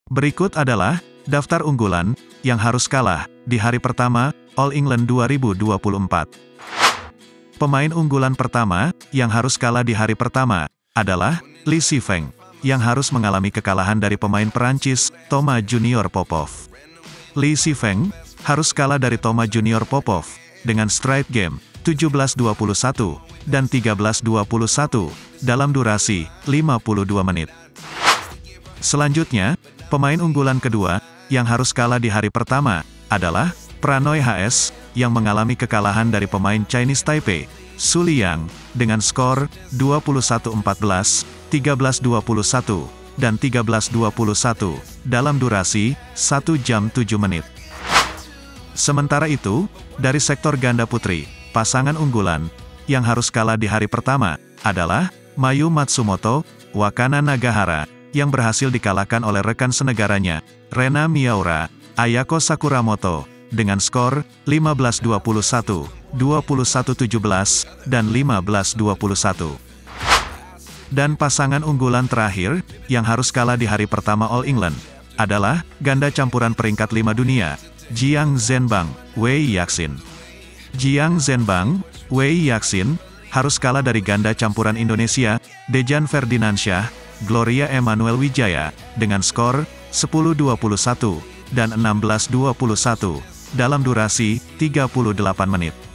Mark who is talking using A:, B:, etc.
A: Berikut adalah daftar unggulan yang harus kalah di hari pertama All England 2024. Pemain unggulan pertama yang harus kalah di hari pertama adalah Li Shifeng, yang harus mengalami kekalahan dari pemain Perancis Thomas Junior Popov. Li Shifeng harus kalah dari Thomas Junior Popov dengan straight game 17-21 dan 13-21 dalam durasi 52 menit. Selanjutnya, pemain unggulan kedua yang harus kalah di hari pertama adalah Pranoy HS, yang mengalami kekalahan dari pemain Chinese Taipei, Su Liang, dengan skor 21-14, 13-21, dan 13-21, dalam durasi 1 jam 7 menit. Sementara itu, dari sektor ganda putri, pasangan unggulan yang harus kalah di hari pertama adalah Mayu Matsumoto, Wakana Nagahara, yang berhasil dikalahkan oleh rekan senegaranya, Rena Miyaura, Ayako Sakuramoto, dengan skor 15-21, 21-17, dan 15-21. Dan pasangan unggulan terakhir, yang harus kalah di hari pertama All England, adalah ganda campuran peringkat 5 dunia, Jiang Zhenbang, Wei Yaxin. Jiang Zhenbang, Wei Yaxin, harus kalah dari ganda campuran Indonesia, Dejan Ferdinansyah, Gloria Emmanuel Wijaya, dengan skor 10-21, dan 16-21, dalam durasi 38 menit.